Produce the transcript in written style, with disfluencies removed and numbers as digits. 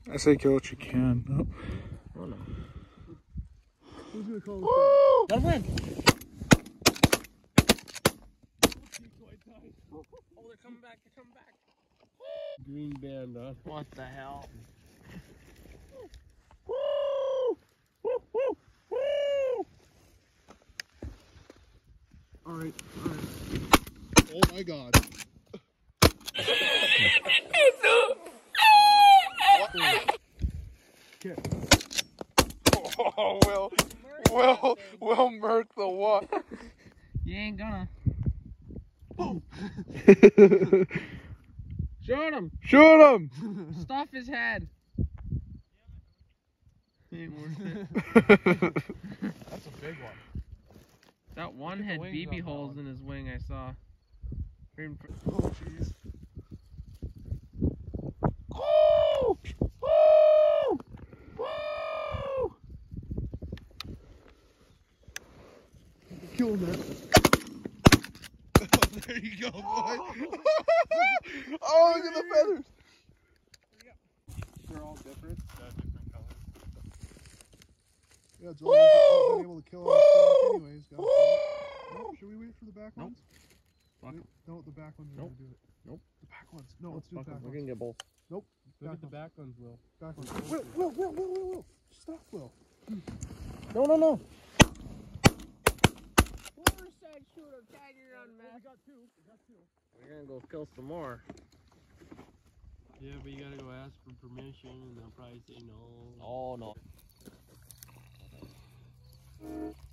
I say kill what you can. Oh. Oh no. Who's gonna call the That's it. Oh, they're coming back, they're coming back. green band on? What the hell? All right. Oh my God. Oh, Will murk the what? You ain't gonna. Shoot him! Shoot him! Stuff his head. Ain't worth it. That's a big one. That one had BB holes in his wing, I saw. Oh jeez. Kill him there. There you go, boy. Oh, look at the feathers. They're all different. Different colors. Yeah, Joel been able to kill him anyways. Nope. Should we wait for the back ones? Fuck. No, the back ones are gonna do it. Nope. The back ones. No, let's do the back We're ones. gonna get both. Nope. Look at the back ones, Will. Back ones. Will. Stop, Will. No. Whoever said shoot him, tag your own mess. We got two. We're gonna go kill some more. Yeah, but you gotta go ask for permission and they'll probably say no. Oh no.